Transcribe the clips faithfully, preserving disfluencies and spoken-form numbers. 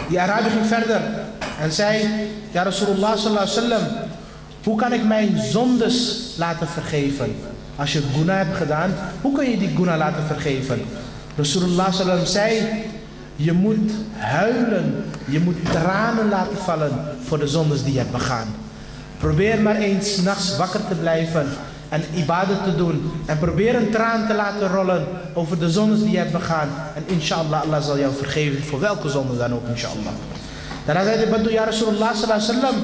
Die Arabier ging verder en zei: Ja, Rasulullah sallallahu alaihi wasallam, hoe kan ik mijn zondes laten vergeven? Als je guna hebt gedaan, hoe kun je die guna laten vergeven? Rasulullah sallallahu alaihi wasallam zei: je moet huilen, je moet tranen laten vallen voor de zondes die je hebt begaan. Probeer maar eens 's nachts wakker te blijven en ibadah te doen. En probeer een traan te laten rollen over de zondes die je hebt begaan. En inshallah, Allah zal jou vergeven voor welke zonde dan ook, inshallah. Daarna zei de Baddu: Ja, Rasulullah sallallahu alaihi wasallam,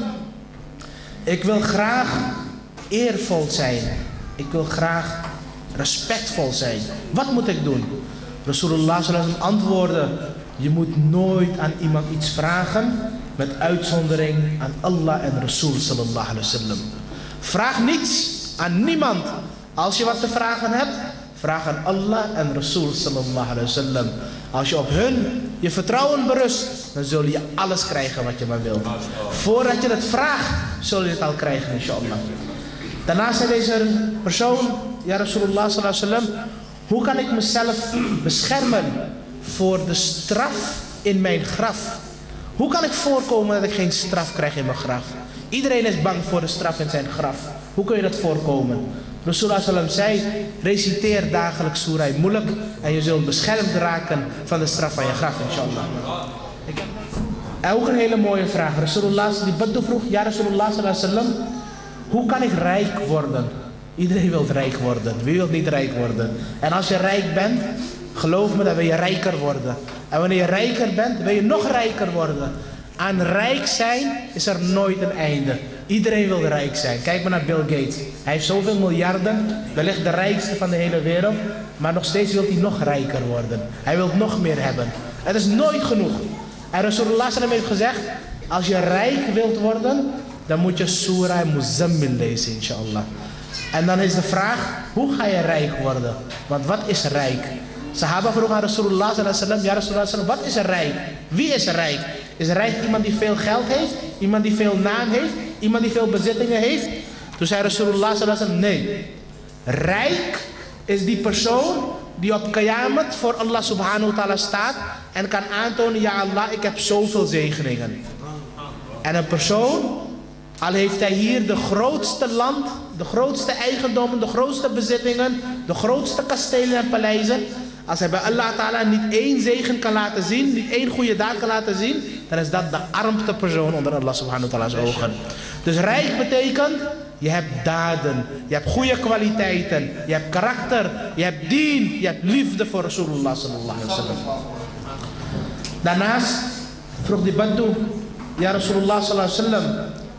ik wil graag eervol zijn. Ik wil graag respectvol zijn. Wat moet ik doen? Rasulullah sallallahu alaihi wasallam antwoordde: je moet nooit aan iemand iets vragen met uitzondering aan Allah en Rasul sallallahu alaihi wasallam. Vraag niets aan niemand. Als je wat te vragen hebt, vraag aan Allah en Rasul sallallahu alaihi wasallam. Als je op hun je vertrouwen berust, dan zul je alles krijgen wat je maar wilt. Voordat je het vraagt, zul je het al krijgen, inshallah. Daarna zei deze persoon: Ja, Rasulullah sallallahu alaihi wasallam, hoe kan ik mezelf beschermen voor de straf in mijn graf? Hoe kan ik voorkomen dat ik geen straf krijg in mijn graf? Iedereen is bang voor de straf in zijn graf. Hoe kun je dat voorkomen? Rasulullah sallallahu alaihi wasallam zei: reciteer dagelijks Surah Mulk en je zult beschermd raken van de straf van je graf, inshallah. En ook een hele mooie vraag. Rasulullah die Baddu vroeg: Ja, Rasulullah sallallahu alaihi wasallam, hoe kan ik rijk worden? Iedereen wil rijk worden. Wie wil niet rijk worden? En als je rijk bent, geloof me, dan wil je rijker worden. En wanneer je rijker bent, wil je nog rijker worden. Aan rijk zijn is er nooit een einde. Iedereen wil rijk zijn. Kijk maar naar Bill Gates. Hij heeft zoveel miljarden, wellicht de rijkste van de hele wereld. Maar nog steeds wil hij nog rijker worden. Hij wil nog meer hebben. Het is nooit genoeg. En Rasulullah sallallahu alaihi wasallam heeft gezegd: als je rijk wilt worden, dan moet je Surah Muzammil lezen, inshallah. En dan is de vraag: hoe ga je rijk worden? Want wat is rijk? Sahaba vroegen aan Rasulullah sallallahu alaihi wasallam: Ja, Rasulullah sallallahu alaihi wasallam, wat is rijk? Wie is rijk? Is rijk iemand die veel geld heeft? Iemand die veel naam heeft? Iemand die veel bezittingen heeft? Toen zei Rasulullah sallallahu alaihi wasallam: nee. Rijk is die persoon die op Qiyamah voor Allah subhanahu wa ta'ala staat en kan aantonen: ja Allah, ik heb zoveel zegeningen. En een persoon, al heeft hij hier de grootste land, de grootste eigendommen, de grootste bezittingen, de grootste kastelen en paleizen, als hij bij Allah ta'ala niet één zegen kan laten zien, niet één goede daad kan laten zien, dan is dat de armste persoon onder Allah subhanahu wa ta'ala's ogen. Dus rijk betekent: je hebt daden, je hebt goede kwaliteiten, je hebt karakter, je hebt dien, je hebt liefde voor Rasulullah sallallahu alaihi wasallam. Daarnaast vroeg die Baddu: Ja, Rasulullah sallallahu alaihi wasallam,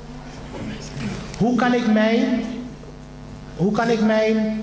hoe kan ik mijn, hoe kan ik mijn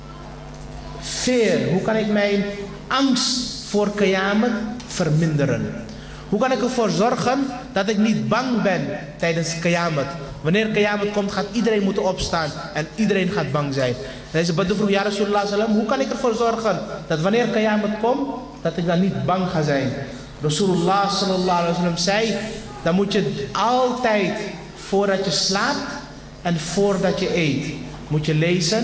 fear, hoe kan ik mijn angst voor Qiyamah verminderen? Hoe kan ik ervoor zorgen dat ik niet bang ben tijdens Qiyamah? Wanneer Qiyamah komt, gaat iedereen moeten opstaan en iedereen gaat bang zijn. Deze Baddu vroeg: Ja, Rasulullah sallallahu alaihi wasallam, hoe kan ik ervoor zorgen dat wanneer Qiyamah komt, dat ik dan niet bang ga zijn? Rasulullah sallallahu alaihi wasallam zei: dan moet je altijd, voordat je slaapt en voordat je eet, moet je lezen: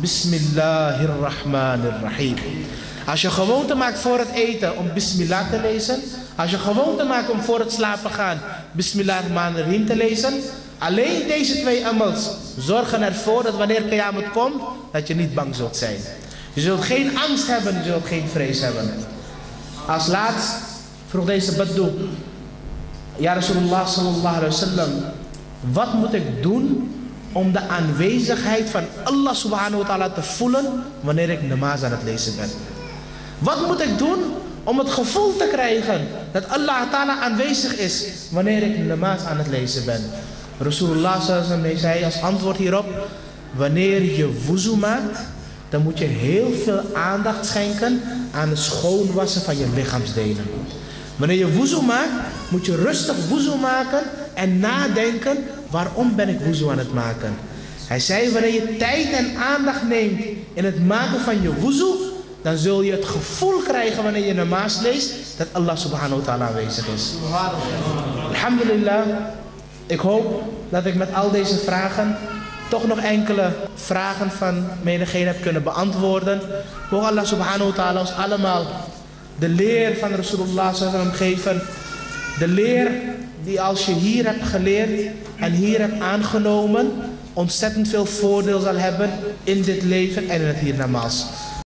Bismillahirrahmanirrahim. Als je gewoonte maakt voor het eten om Bismillah te lezen, als je gewoonte maakt om voor het slapen gaan Bismillahirrahmanirrahim te lezen, alleen deze twee amals zorgen ervoor dat wanneer Qiyamah komt, dat je niet bang zult zijn. Je zult geen angst hebben, je zult geen vrees hebben. Als laatst vroeg deze Baddu: Ja, Rasulullah sallallahu alaihi wasallam, wat moet ik doen om de aanwezigheid van Allah subhanahu wa ta'ala te voelen wanneer ik namaz aan het lezen ben? Wat moet ik doen om het gevoel te krijgen dat Allah ta'ala aanwezig is wanneer ik namaz aan het lezen ben? Rasulullah sallallahu alaihi wasallam zei als antwoord hierop: wanneer je wuzu maakt, dan moet je heel veel aandacht schenken aan het schoonwassen van je lichaamsdelen. Wanneer je wuzu maakt, moet je rustig wuzu maken en nadenken: waarom ben ik wuzu aan het maken? Hij zei: wanneer je tijd en aandacht neemt in het maken van je wuzu, dan zul je het gevoel krijgen wanneer je namaz leest dat Allah subhanahu wa ta'ala aanwezig is. Alhamdulillah, ik hoop dat ik met al deze vragen toch nog enkele vragen van menigeen heb kunnen beantwoorden. Mogen Allah subhanahu wa ta'ala ons allemaal de leer van Rasulullah sallallahu alaihi wasallam geven. De leer die als je hier hebt geleerd en hier hebt aangenomen, ontzettend veel voordeel zal hebben in dit leven en in het hiernamaals.